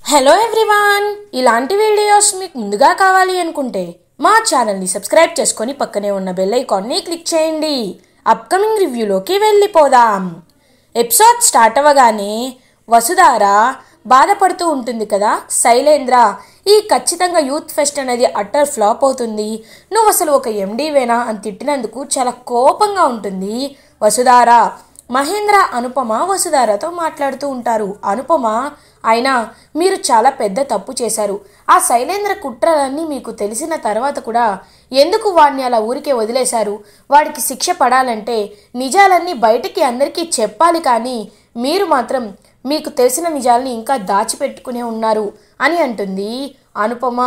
Hello everyone, ఇలాంటి videos మీకు ముందుగా కావాలి అనుకుంటే మా ఛానల్ని సబ్స్క్రైబ్ చేసుకొని పక్కనే ఉన్న బెల్ ఐకాన్ని క్లిక్ చేయండి. అప్కమింగ్ రివ్యూలోకి వెళ్ళిపోదాం. ఎపిసోడ్ స్టార్ట్ అవ్వగానే వసుధార బాధపడుతూ ఉంటుంది కదా, శైలేంద్ర ఈ ఖచ్చితంగా యూత్ ఫెస్ట్ అనేది అట్టర్ ఫ్లాప్ అవుతుంది, నువ్వు అసలు ఒక ఎండీవేనా అని తిట్టినందుకు చాలా కోపంగా ఉంటుంది వసుధార. మహేంద్ర, అనుపమ వసుధారతో మాట్లాడుతూ ఉంటారు. అనుపమ, అయినా మీరు చాలా పెద్ద తప్పు చేశారు. ఆ శైలేంద్ర కుట్రలన్నీ మీకు తెలిసిన తర్వాత కూడా ఎందుకు వాడిని అలా ఊరికే వదిలేశారు? వాడికి శిక్ష పడాలంటే నిజాలన్నీ బయటికి అందరికీ చెప్పాలి, కానీ మీరు మాత్రం మీకు తెలిసిన నిజాలని ఇంకా దాచిపెట్టుకునే ఉన్నారు అని అంటుంది అనుపమ.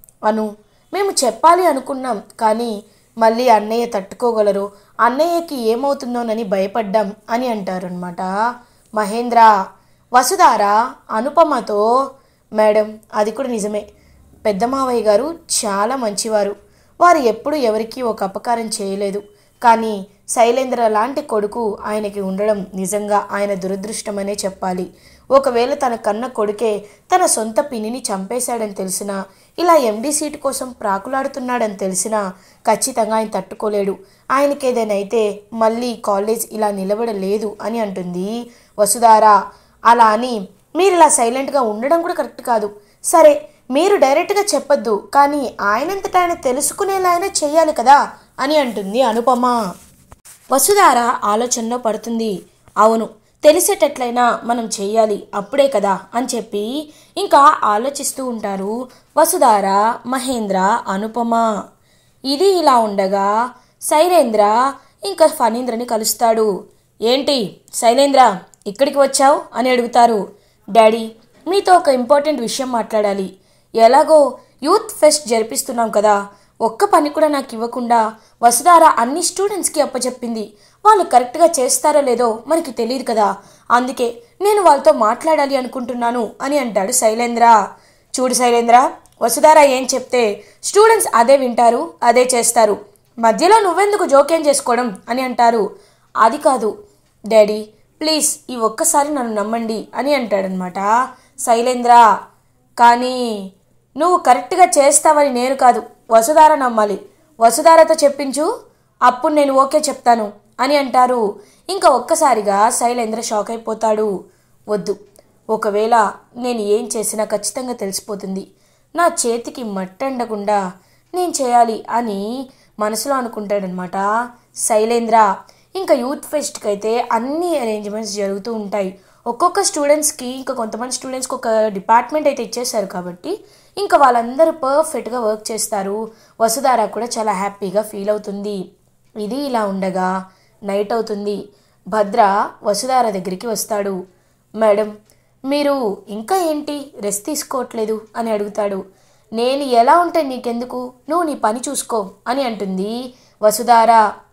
మేము చెప్పాలి అనుకున్నాం, కానీ మళ్ళీ అన్నయ్య తట్టుకోగలరు, అన్నయ్యకి ఏమవుతుందోనని భయపడ్డాం అని అంటారనమాట మహేంద్ర. వసుధార అనుపమతో, మేడం అది కూడా నిజమే, పెద్ద మావయ్య గారు చాలా మంచివారు, వారు ఎప్పుడు ఎవరికీ ఒక అపకారం చేయలేదు, కానీ శైలేంద్ర లాంటి కొడుకు ఆయనకి ఉండడం నిజంగా ఆయన దురదృష్టమనే చెప్పాలి. ఒకవేళ తన కన్న కొడుకే తన సొంత పిన్నిని చంపేశాడని తెలిసినా, ఇలా ఎండీ సీటు కోసం ప్రాకులాడుతున్నాడని తెలిసినా ఖచ్చితంగా ఆయన తట్టుకోలేడు. ఆయనకేదైనా అయితే మళ్ళీ కాలేజ్ ఇలా నిలబడలేదు అని అంటుంది వసుధార. అలా అని మీరు ఇలా సైలెంట్గా ఉండడం కూడా కరెక్ట్ కాదు. సరే, మీరు డైరెక్ట్గా చెప్పొద్దు, కానీ ఆయనంతటా ఆయన తెలుసుకునేలా అయినా చెయ్యాలి కదా అని అంటుంది అనుపమ. వసుధార ఆలోచనలో పడుతుంది. అవును, తెలిసేటట్లయినా మనం చెయ్యాలి, అప్పుడే కదా అని చెప్పి ఇంకా ఆలోచిస్తూ ఉంటారు వసుధార, మహేంద్ర, అనుపమ. ఇది ఇలా ఉండగా శైలేంద్ర ఇంకా ఫణీంద్రని కలుస్తాడు. ఏంటి శైలేంద్ర ఇక్కడికి వచ్చావు అని అడుగుతారు. డాడీ, మీతో ఒక ఇంపార్టెంట్ విషయం మాట్లాడాలి. ఎలాగో యూత్ ఫెస్ట్ జరిపిస్తున్నాం కదా, ఒక్క పని కూడా నాకు ఇవ్వకుండా వసుధార అన్ని స్టూడెంట్స్కి అప్పచెప్పింది. వాళ్ళు కరెక్ట్గా చేస్తారో లేదో మనకి తెలియదు కదా, అందుకే నేను వాళ్ళతో మాట్లాడాలి అనుకుంటున్నాను అని అంటాడు శైలేంద్ర. చూడు శైలేంద్ర, వసుధార ఏం చెప్తే స్టూడెంట్స్ అదే వింటారు, అదే చేస్తారు, మధ్యలో నువ్వెందుకు జోక్యం చేసుకోవడం అని అంటారు. అది కాదు డాడీ, ప్లీజ్ ఈ ఒక్కసారి నన్ను నమ్మండి అని అంటాడనమాట శైలేంద్ర. కానీ నువ్వు కరెక్ట్గా చేస్తావని నేను కాదు, వసుధార నమ్మాలి, వసుధారతో చెప్పించు, అప్పుడు నేను ఓకే చెప్తాను అని అంటారు. ఇంకా ఒక్కసారిగా శైలేంద్ర షాక్ అయిపోతాడు. వద్దు, ఒకవేళ నేను ఏం చేసినా ఖచ్చితంగా తెలిసిపోతుంది, నా చేతికి మట్టండకుండా నేను చేయాలి అని మనసులో అనుకుంటాడనమాట శైలేంద్ర. ఇంకా యూత్ ఫెస్ట్కి అయితే అన్ని అరేంజ్మెంట్స్ జరుగుతూ ఉంటాయి. ఒక్కొక్క స్టూడెంట్స్కి ఇంకా కొంతమంది స్టూడెంట్స్కి ఒక డిపార్ట్మెంట్ అయితే ఇచ్చేస్తారు కాబట్టి ఇంకా వాళ్ళందరూ పర్ఫెక్ట్గా వర్క్ చేస్తారు. వసుధార కూడా చాలా హ్యాపీగా ఫీల్ అవుతుంది. ఇది ఇలా ఉండగా నైట్ అవుతుంది. భద్ర వసుధార దగ్గరికి వస్తాడు. మేడం, మీరు ఇంకా ఏంటి రెస్ట్ తీసుకోవట్లేదు అని అడుగుతాడు. నేను ఎలా ఉంటే నీకెందుకు, నువ్వు నీ పని చూసుకో అని అంటుంది వసుధార.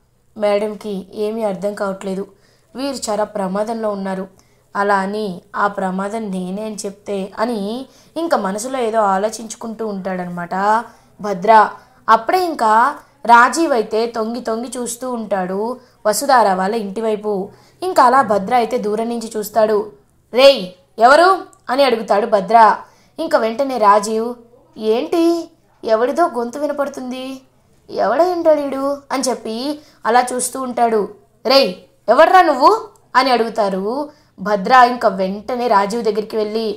మేడంకి ఏమీ అర్థం కావట్లేదు, వీరు చాలా ప్రమాదంలో ఉన్నారు, అలా అని ఆ ప్రమాదం నేనే అని చెప్తే అని ఇంకా మనసులో ఏదో ఆలోచించుకుంటూ ఉంటాడనమాట భద్ర. అప్పుడే ఇంకా రాజీవ్ అయితే తొంగి తొంగి చూస్తూ ఉంటాడు వసుధార వాళ్ళ ఇంటి వైపు. ఇంకా అలా భద్ర అయితే దూరం నుంచి చూస్తాడు. రేయ్ ఎవరు అని అడుగుతాడు భద్ర. ఇంకా వెంటనే రాజీవ్, ఏంటి ఎవడిదో గొంతు వినపడుతుంది, ఎవడేంటాడు అని చెప్పి అలా చూస్తూ ఉంటాడు. రేయ్ ఎవడ్రా నువ్వు అని అడుగుతారు భద్ర. ఇంకా వెంటనే రాజీవ్ దగ్గరికి వెళ్ళి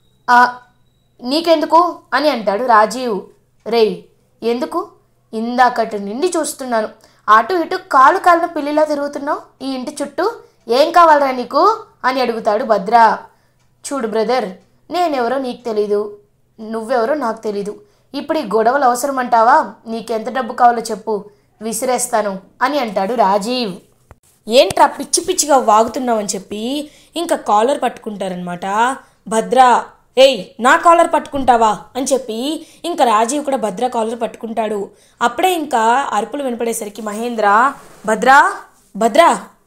నీకెందుకు అని అంటాడు రాజీవ్. రేయ్ ఎందుకు, ఇందాకటి నుండి చూస్తున్నాను, అటు ఇటు కాలు కాలిన పిల్లిలా తిరుగుతున్నావు ఈ ఇంటి చుట్టూ, ఏం కావాలరా నీకు అని అడుగుతాడు భద్ర. చూడు బ్రదర్, నేనెవరో నీకు తెలీదు, నువ్వెవరో నాకు తెలీదు, ఇప్పుడు ఈ గొడవలు అవసరమంటావా, నీకెంత డబ్బు కావాలో చెప్పు, విసిరేస్తాను అని అంటాడు రాజీవ్. ఏంట్రా పిచ్చి పిచ్చిగా వాగుతున్నావు అని చెప్పి ఇంకా కాలర్ పట్టుకుంటారనమాట భద్ర. ఏయ్ నా కాలర్ పట్టుకుంటావా అని చెప్పి ఇంకా రాజీవ్ కూడా భద్ర కాలర్ పట్టుకుంటాడు. అప్పుడే ఇంకా అరుపులు వినపడేసరికి మహేంద్ర, భద్రా భద్రా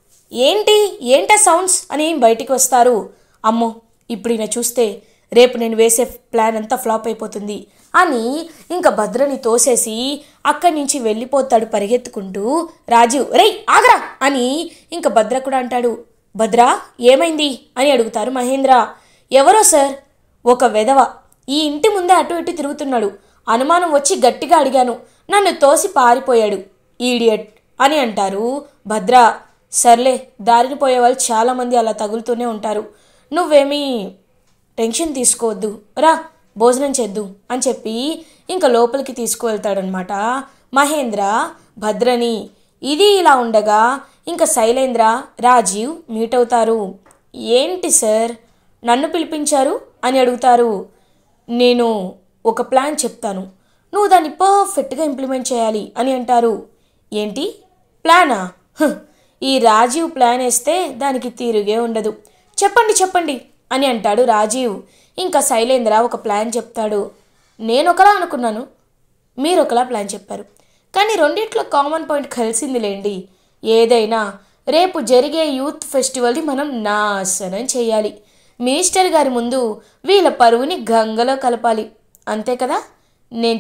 ఏంటా సౌండ్స్ అని బయటికి వస్తారు. అమ్మో, ఇప్పుడు ఈయన చూస్తే రేపు నేను వేసే ప్లాన్ అంతా ఫ్లాప్ అయిపోతుంది అని ఇంకా భద్రని తోసేసి అక్కడి నుంచి వెళ్ళిపోతాడు పరిగెత్తుకుంటూ రాజీవ్. రేయ్ ఆగరా అని ఇంకా భద్ర కూడా అంటాడు. భద్ర ఏమైంది అని అడుగుతారు మహేంద్ర. ఎవరో సార్ ఒక వెధవ ఈ ఇంటి ముందే అటు ఇటు తిరుగుతున్నాడు. అనుమానం వచ్చి గట్టిగా అడిగాను, నన్ను తోసి పారిపోయాడు. ఈడియట్ అని అంటారు భద్ర. సర్లే, దారిని పోయే వాళ్ళు చాలామంది అలా తగులుతూనే ఉంటారు. నువ్వేమీ టెన్షన్ తీసుకోవద్దు, రా భోజనం చేద్దు అని చెప్పి ఇంకా లోపలికి తీసుకువెళ్తాడనమాట మహేంద్ర భద్రని. ఇది ఇలా ఉండగా ఇంకా శైలేంద్ర రాజీవ్ మీట్ అవుతారు. ఏంటి సార్ నన్ను పిలిపించారు అని అడుగుతారు. నేను ఒక ప్లాన్ చెప్తాను, నువ్వు దాన్ని పర్ఫెక్ట్గా ఇంప్లిమెంట్ చేయాలి అని అంటారు. ఏంటి ప్లానా? ఈ రాజీవ్ ప్లాన్ వేస్తే దానికి తీరుగే ఉండదు. చెప్పండి చెప్పండి అని అంటాడు రాజీవ్. ఇంకా శైలేంద్ర ఒక ప్లాన్ చెప్తాడు. నేను ఒకలా అనుకున్నాను, మీరు ఒకలా ప్లాన్ చెప్పారు, కానీ రెండిట్లో కామన్ పాయింట్ కలిసిందిలేండి. ఏదైనా రేపు జరిగే యూత్ ఫెస్టివల్ని మనం నాశనం చేయాలి. మినిస్టర్ గారి ముందు వీళ్ళ పరువుని గంగలో కలపాలి. అంతే కదా? నేను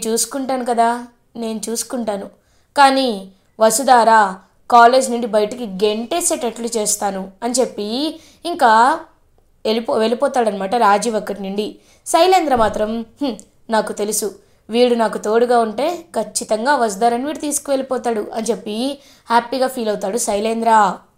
చూసుకుంటాను. కానీ వసుధార కాలేజ్ నుండి బయటికి గెంటేసేటట్లు చేస్తాను అని చెప్పి ఇంకా వెళ్ళిపోతాడనమాట రాజీవ్ అక్కడి నుండి. శైలేంద్ర మాత్రం నాకు తెలుసు, వీడు నాకు తోడుగా ఉంటే ఖచ్చితంగా వసుధారని వీడు తీసుకువెళ్ళిపోతాడు అని చెప్పి హ్యాపీగా ఫీల్ అవుతాడు శైలేంద్ర.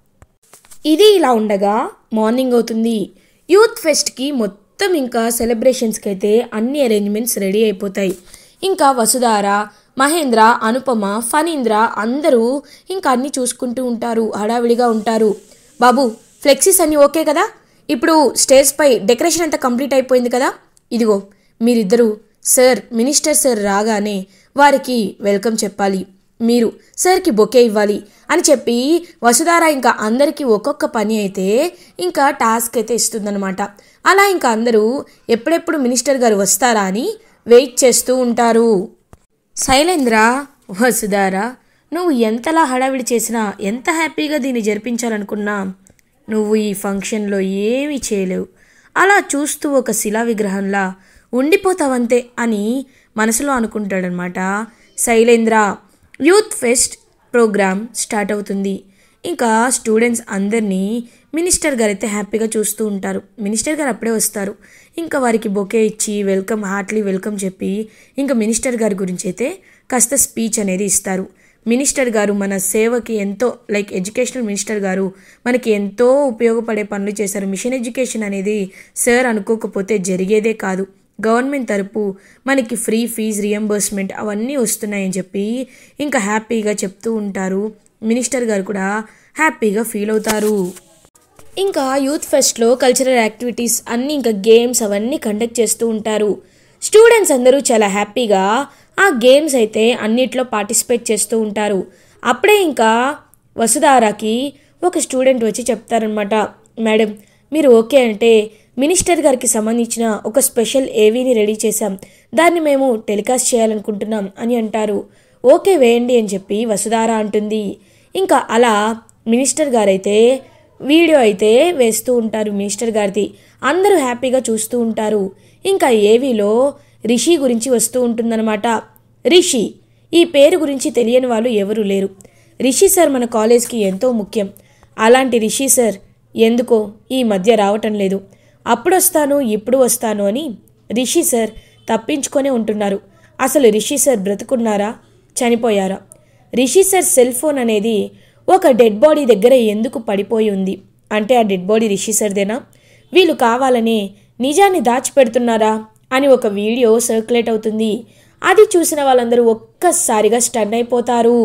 ఇది ఇలా ఉండగా మార్నింగ్ అవుతుంది. యూత్ ఫెస్ట్కి మొత్తం ఇంకా సెలబ్రేషన్స్కి అయితే అన్ని అరేంజ్మెంట్స్ రెడీ అయిపోతాయి. ఇంకా వసుధార, మహేంద్ర, అనుపమ, ఫణీంద్ర అందరూ ఇంకా అన్నీ చూసుకుంటూ ఉంటారు, హడావిడిగా ఉంటారు. బాబు ఫ్లెక్సీస్ అన్నీ ఓకే కదా? ఇప్పుడు స్టేజ్ పై డెకరేషన్ అంతా కంప్లీట్ అయిపోయింది కదా? ఇదిగో మీరిద్దరూ సార్ మినిస్టర్ సార్ రాగానే వారికి వెల్కమ్ చెప్పాలి, మీరు సార్కి బొకే ఇవ్వాలి అని చెప్పి వసుధార ఇంకా అందరికీ ఒక్కొక్క పని అయితే ఇంకా టాస్క్ అయితే ఇస్తుందన్నమాట. అలా ఇంకా అందరూ ఎప్పుడెప్పుడు మినిస్టర్ గారు వస్తారా అని వెయిట్ చేస్తూ ఉంటారు. శైలేంద్ర, వసుధార నువ్వు ఎంతలా హడావిడి చేసినా, ఎంత హ్యాపీగా దీన్ని జరిపించాలనుకున్నా నువ్వు ఈ ఫంక్షన్లో ఏమీ చేయలేవు. అలా చూస్తూ ఒక శిలా విగ్రహంలా ఉండిపోతావంతే అని మనసులో అనుకుంటాడనమాట Shailendra. Youth fest programme start అవుతుంది. ఇంకా స్టూడెంట్స్ అందరినీ మినిస్టర్ గారు అయితే హ్యాపీగా చూస్తూ ఉంటారు. మినిస్టర్ గారు అప్పుడే వస్తారు. ఇంకా వారికి బొకే ఇచ్చి హార్ట్లీ వెల్కమ్ చెప్పి ఇంకా మినిస్టర్ గారి గురించి అయితే కాస్త స్పీచ్ అనేది ఇస్తారు. మినిస్టర్ గారు మన సేవకి ఎంతో ఎడ్యుకేషనల్ మినిస్టర్ గారు మనకి ఎంతో ఉపయోగపడే పనులు చేశారు. మిషన్ ఎడ్యుకేషన్ అనేది సార్ అనుకోకపోతే జరిగేదే కాదు. గవర్నమెంట్ తరపు మనకి ఫ్రీ ఫీజ్ రియంబర్స్మెంట్ అవన్నీ వస్తున్నాయని చెప్పి ఇంకా హ్యాపీగా చెప్తూ ఉంటారు. మినిస్టర్ గారు కూడా హ్యాపీగా ఫీల్ అవుతారు. ఇంకా యూత్ ఫెస్ట్లో కల్చరల్ యాక్టివిటీస్ అన్నీ ఇంకా గేమ్స్ అవన్నీ కండక్ట్ చేస్తూ ఉంటారు. స్టూడెంట్స్ అందరూ చాలా హ్యాపీగా ఆ గేమ్స్ అయితే అన్నిట్లో పార్టిసిపేట్ చేస్తూ ఉంటారు. అప్పుడే ఇంకా వసుధారకి ఒక స్టూడెంట్ వచ్చి చెప్తారనమాట, మేడం మీరు ఓకే అంటే మినిస్టర్ గారికి సంబంధించిన ఒక స్పెషల్ ఏవీని రెడీ చేశాం, దాన్ని మేము టెలికాస్ట్ చేయాలనుకుంటున్నాం అని అంటారు. ఓకే వేయండి అని చెప్పి వసుధార అంటుంది. ఇంకా అలా మినిస్టర్ గారైతే వీడియో అయితే వేస్తూ ఉంటారు మినిస్టర్ గారిది. అందరూ హ్యాపీగా చూస్తూ ఉంటారు. ఇంకా ఏవీలో రిషి గురించి వస్తూ ఉంటుందన్నమాట. రిషి, ఈ పేరు గురించి తెలియని వాళ్ళు ఎవరూ లేరు. రిషి సార్ మన కాలేజ్కి ఎంతో ముఖ్యం. అలాంటి రిషి సార్ ఎందుకో ఈ మధ్య రావటం లేదు. అప్పుడు వస్తాను ఇప్పుడు వస్తాను అని రిషి సార్ తప్పించుకొనే ఉంటున్నారు. అసలు రిషి సార్ బ్రతుకున్నారా చనిపోయారా? రిషి సార్ సెల్ ఫోన్ అనేది ఒక డెడ్ బాడీ దగ్గర ఎందుకు పడిపోయి ఉంది అంటే ఆ డెడ్ బాడీ రిషి సార్దేనా? వీళ్ళు కావాలని నిజాన్ని దాచిపెడుతున్నారా అని ఒక వీడియో సర్క్యులేట్ అవుతుంది. అది చూసిన వాళ్ళందరూ ఒక్కసారిగా స్టన్ అయిపోతారు.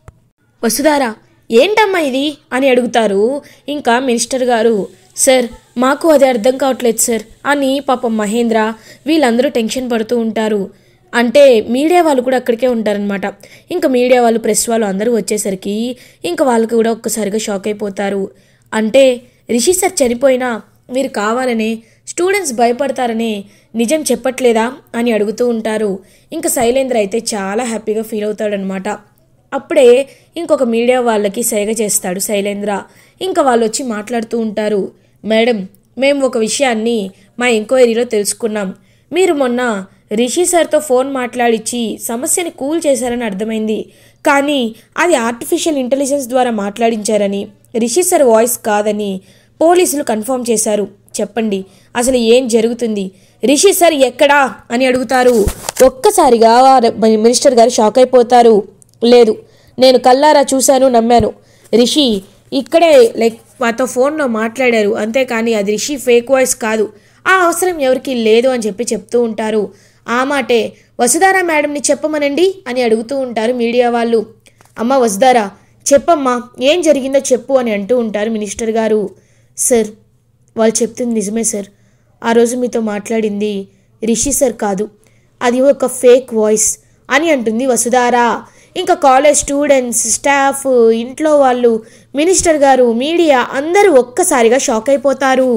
వసుధార ఏంటమ్మా ఇది అని అడుగుతారు. ఇంకా మినిస్టర్ గారు, సార్ మాకు అది అర్థం కావట్లేదు సార్ అని పాపం మహేంద్ర వీళ్ళందరూ టెన్షన్ పడుతూ ఉంటారు. అంటే మీడియా వాళ్ళు కూడా అక్కడికే ఉంటారనమాట. ఇంకా మీడియా వాళ్ళు ప్రెస్ వాళ్ళు అందరూ వచ్చేసరికి ఇంకా వాళ్ళకి కూడా ఒక్కసారిగా షాక్ అయిపోతారు. అంటే రిషి సార్ చనిపోయినా మీరు కావాలనే స్టూడెంట్స్ భయపడతారనే నిజం చెప్పట్లేదా అని అడుగుతూ ఉంటారు. ఇంకా శైలేంద్ర అయితే చాలా హ్యాపీగా ఫీల్ అవుతాడనమాట. అప్పుడే ఇంకొక మీడియా వాళ్ళకి సైగ చేస్తాడు శైలేంద్ర. ఇంకా వాళ్ళు వచ్చి మాట్లాడుతూ ఉంటారు. మేడం మేము ఒక విషయాన్ని మా ఎంక్వైరీలో తెలుసుకున్నాం. మీరు మొన్న రిషి సార్తో ఫోన్ మాట్లాడిచ్చి సమస్యని కూల్ చేశారని అర్థమైంది. కానీ అది ఆర్టిఫిషియల్ ఇంటెలిజెన్స్ ద్వారా మాట్లాడించారని, రిషి సార్ వాయిస్ కాదని పోలీసులు కన్ఫర్మ్ చేశారు. చెప్పండి, అసలు ఏం జరుగుతుంది? రిషి సార్ ఎక్కడా అని అడుగుతారు. ఒక్కసారిగా మినిస్టర్ గారు షాక్ అయిపోతారు. లేదు, నేను కల్లారా చూశాను, నమ్మాను. రిషి ఇక్కడే మాతో ఫోన్లో మాట్లాడారు, అంతేకాని అది రిషి ఫేక్ వాయిస్ కాదు, ఆ అవసరం ఎవరికి లేదు అని చెప్తూ ఉంటారు. ఆ మాటే వసుధారా మేడంని చెప్పమనండి అని అడుగుతూ ఉంటారు మీడియా వాళ్ళు. అమ్మ వసుధారా, చెప్పమ్మా, ఏం జరిగిందో చెప్పు అని అంటూ ఉంటారు మినిస్టర్ గారు. సార్, వాళ్ళు చెప్తుంది నిజమే సార్. ఆ రోజు మీతో మాట్లాడింది రిషి సార్ కాదు, అది ఒక ఫేక్ వాయిస్ అని అంటుంది వసుధారా. ఇంకా కాలేజ్ స్టూడెంట్స్, స్టాఫ్, ఇంట్లో వాళ్ళు, మినిస్టర్ గారు, మీడియా అందరూ ఒక్కసారిగా షాక్ అయిపోతారు.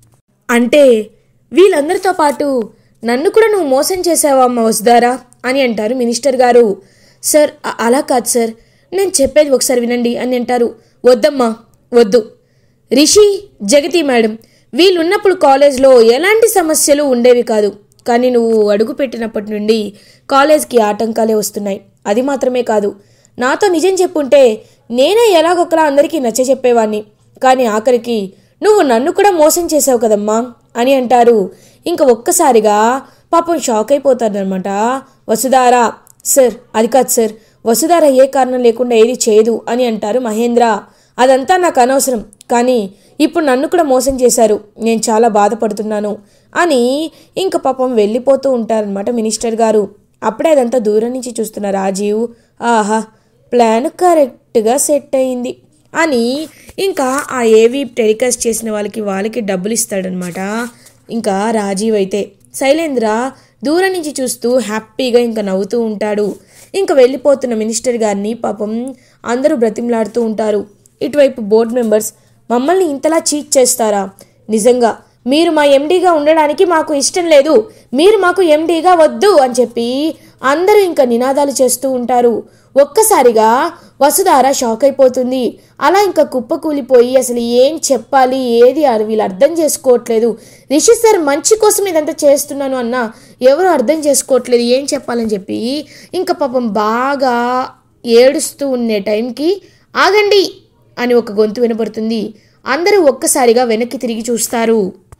అంటే వీళ్ళందరితో పాటు నన్ను కూడా నువ్వు మోసం చేసావా అమ్మ వసుధారా అని అంటారు మినిస్టర్ గారు. సార్ అలా కాదు సార్, నేను చెప్పేది ఒకసారి వినండి అని అంటారు. వద్దమ్మా వద్దు. రిషి, జగతి మేడం వీళ్ళున్నప్పుడు కాలేజ్లో ఎలాంటి సమస్యలు ఉండేవి కాదు, కానీ నువ్వు అడుగు పెట్టినప్పటి నుండి కాలేజ్కి ఆటంకాలే వస్తున్నాయి. అది మాత్రమే కాదు, నాతో నిజం చెప్పుంటే నేనే ఎలాగొకలా అందరికీ నచ్చ చెప్పేవాడిని, కానీ ఆఖరికి నువ్వు నన్ను కూడా మోసం చేసావు కదమ్మా అని అంటారు. ఇంకా ఒక్కసారిగా పాపం షాక్ అయిపోతారనమాట వసుధారా. సార్ అది కాదు సార్, వసుధార ఏ కారణం లేకుండా ఏది చేయదు అని అంటారు మహేంద్ర. అదంతా నాకు అనవసరం, కానీ ఇప్పుడు నన్ను కూడా మోసం చేశారు, నేను చాలా బాధపడుతున్నాను అని ఇంకా పాపం వెళ్ళిపోతూ ఉంటారనమాట మినిస్టర్ గారు. అప్పుడే అదంతా దూరం నుంచి చూస్తున్న రాజీవ్, ఆహా ప్లాన్ కరెక్ట్గా సెట్ అయింది అని ఇంకా ఆ ఏవి టెలికాస్ట్ చేసిన వాళ్ళకి డబ్బులు ఇస్తాడనమాట. ఇంకా రాజీవ్ అయితే శైలేంద్ర దూరం నుంచి చూస్తూ హ్యాపీగా ఇంకా నవ్వుతూ ఉంటాడు. ఇంకా వెళ్ళిపోతున్న మినిస్టర్ గారిని పాపం అందరూ బ్రతిమలాడుతూ ఉంటారు. ఇటువైపు బోర్డు మెంబర్స్, మమ్మల్ని ఇంతలా చీట్ చేస్తారా? నిజంగా మీరు మా ఎండీగా ఉండడానికి మాకు ఇష్టం లేదు, మీరు మాకు ఎండీగా వద్దు అని చెప్పి అందరూ ఇంకా నినాదాలు చేస్తూ ఉంటారు. ఒక్కసారిగా వసుధార షాక్ అయిపోతుంది. అలా ఇంకా కుప్పకూలిపోయి అసలు ఏం చెప్పాలి, ఏది వీళ్ళు అర్థం చేసుకోవట్లేదు. రిషి సార్ మంచి కోసం ఇదంతా చేస్తున్నాను అన్న ఎవరు అర్థం చేసుకోవట్లేదు, ఏం చెప్పాలని చెప్పి ఇంకా పాపం బాగా ఏడుస్తూ ఉండే టైంకి ఆగండి అని ఒక గొంతు వినపడుతుంది. అందరూ ఒక్కసారిగా వెనక్కి తిరిగి చూస్తారు.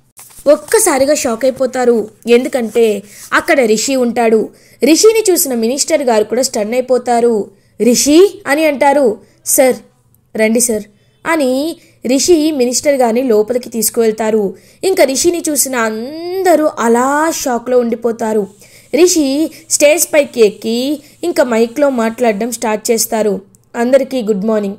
ఒక్కసారిగా షాక్ అయిపోతారు, ఎందుకంటే అక్కడ రిషి ఉంటాడు. రిషిని చూసిన మినిస్టర్ గారు కూడా స్టన్ అయిపోతారు. రిషి అని అంటారు. సార్ రండి సార్ అని రిషి మినిస్టర్ గారిని లోపలికి తీసుకువెళ్తారు. ఇంకా రిషిని చూసిన అందరూ అలా షాక్లో ఉండిపోతారు. రిషి స్టేజ్ పైకి ఎక్కి ఇంకా మైక్లో మాట్లాడడం స్టార్ట్ చేస్తారు. అందరికీ గుడ్ మార్నింగ్.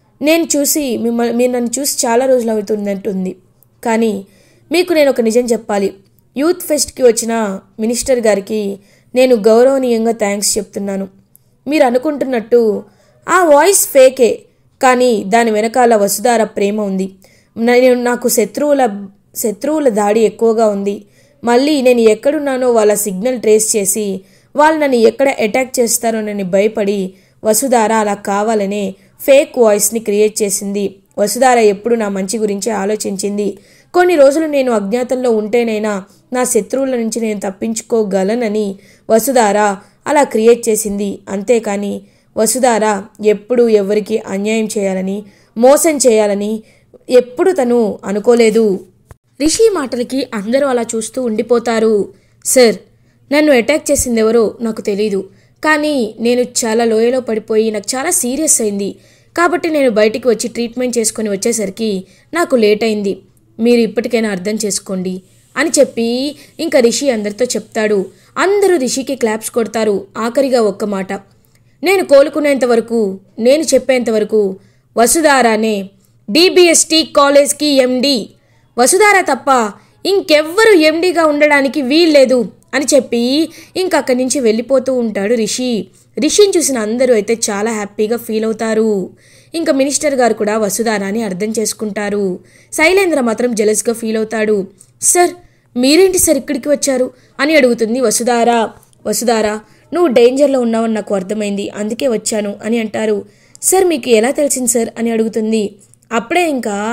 మీరు నన్ను చూసి చాలా రోజులు అవుతుందంటుంది, కానీ మీకు నేను ఒక నిజం చెప్పాలి. యూత్ ఫెస్ట్కి వచ్చిన మినిస్టర్ గారికి నేను గౌరవనీయంగా థ్యాంక్స్ చెప్తున్నాను. మీరు అనుకుంటున్నట్టు ఆ వాయిస్ ఫేకే, కానీ దాని వెనకాల వసుధార ప్రేమ ఉంది. నాకు శత్రువుల దాడి ఎక్కువగా ఉంది. మళ్ళీ నేను ఎక్కడున్నానో వాళ్ళ సిగ్నల్ ట్రేస్ చేసి వాళ్ళు నన్ను ఎక్కడ అటాక్ చేస్తారోనని భయపడి వసుధార అలా కావాలనే ఫేక్ వాయిస్ని క్రియేట్ చేసింది. వసుధార ఎప్పుడు నా మంచి గురించి ఆలోచించింది. కొన్ని రోజులు నేను అజ్ఞాతంలో ఉంటేనైనా నా శత్రువుల నుంచి నేను తప్పించుకోగలనని వసుధార అలా క్రియేట్ చేసింది. అంతేకాని వసుధార ఎప్పుడూ ఎవరికి అన్యాయం చేయాలని, మోసం చేయాలని ఎప్పుడు తను అనుకోలేదు. రిషి మాటలకి అందరూ అలా చూస్తూ ఉండిపోతారు. సార్, నన్ను అటాక్ చేసింది ఎవరో నాకు తెలీదు, కానీ నేను చాలా లోయలో పడిపోయి నాకు చాలా సీరియస్ అయింది. కాబట్టి నేను బయటికి వచ్చి ట్రీట్మెంట్ చేసుకొని వచ్చేసరికి నాకు లేట్ అయింది. మీరు ఇప్పటికైనా అర్థం చేసుకోండి అని చెప్పి ఇంకా రిషి అందరితో చెప్తాడు. అందరూ రిషికి క్లాప్స్ కొడతారు. ఆఖరిగా ఒక్క మాట, నేను కోలుకునేంత వరకు, నేను చెప్పేంత వరకు వసుధారానే డిబిఎస్టీ కాలేజ్కి ఎండి, వసుధార తప్ప ఇంకెవ్వరు ఎండిగా ఉండడానికి వీల్లేదు అని చెప్పి ఇంక అక్కడి నుంచి వెళ్ళిపోతూ ఉంటాడు రిషి. రిషిని చూసిన అందరూ అయితే చాలా హ్యాపీగా ఫీల్ అవుతారు. ఇంకా మినిస్టర్ గారు కూడా వసుధారాని అర్థం చేసుకుంటారు. శైలేంద్ర మాత్రం జెలస్గా ఫీల్ అవుతాడు. సార్, మీరేంటి సార్ ఇక్కడికి వచ్చారు అని అడుగుతుంది వసుధార. వసుధార, నువ్వు డేంజర్లో ఉన్నావని నాకు అర్థమైంది, అందుకే వచ్చాను అని అంటారు. సార్, మీకు ఎలా తెలిసింది సార్ అని అడుగుతుంది. అప్పుడే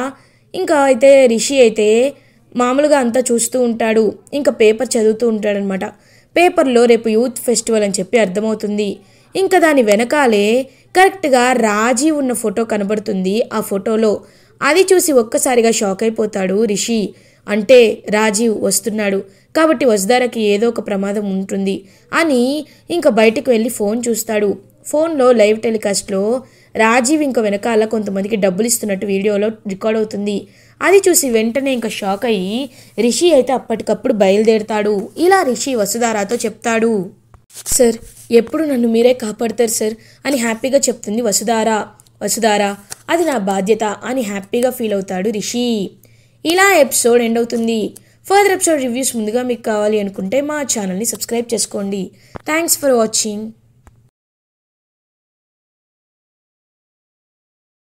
ఇంకా అయితే రిషి అయితే మామూలుగా అంతా చూస్తూ ఉంటాడు. ఇంకా పేపర్ చదువుతూ ఉంటాడనమాట. పేపర్లో రేపు యూత్ ఫెస్టివల్ అని చెప్పి అర్థమవుతుంది. ఇంకా దాని వెనకాలే కరెక్ట్గా రాజీవ్ ఉన్న ఫోటో కనబడుతుంది. ఆ ఫోటోలో అది చూసి ఒక్కసారిగా షాక్ అయిపోతాడు రిషి. అంటే రాజీవ్ వస్తున్నాడు కాబట్టి వసుధారకి ఏదో ఒక ప్రమాదం ఉంటుంది అని ఇంకా బయటకు వెళ్ళి ఫోన్ చూస్తాడు. ఫోన్లో లైవ్ టెలికాస్ట్లో రాజీవ్ ఇంకా వెనకాల కొంతమందికి డబ్బులు ఇస్తున్నట్టు వీడియోలో రికార్డ్ అవుతుంది. అది చూసి వెంటనే ఇంకా షాక్ అయ్యి రిషి అయితే అప్పటికప్పుడు బయలుదేరుతాడు. ఇలా రిషి వసుధారతో చెప్తాడు, సార్ ఎప్పుడు నన్ను మీరే కాపాడతారు సార్ అని హ్యాపీగా చెప్తుంది వసుధార అది నా బాధ్యత అని హ్యాపీగా ఫీల్ అవుతాడు రిషి. ఇలా ఎపిసోడ్ ఎండ్ అవుతుంది. ఫర్దర్ ఎపిసోడ్ రివ్యూస్ ముందుగా మీకు కావాలి అనుకుంటే మా ఛానల్ని సబ్స్క్రైబ్ చేసుకోండి. Thanks for watching.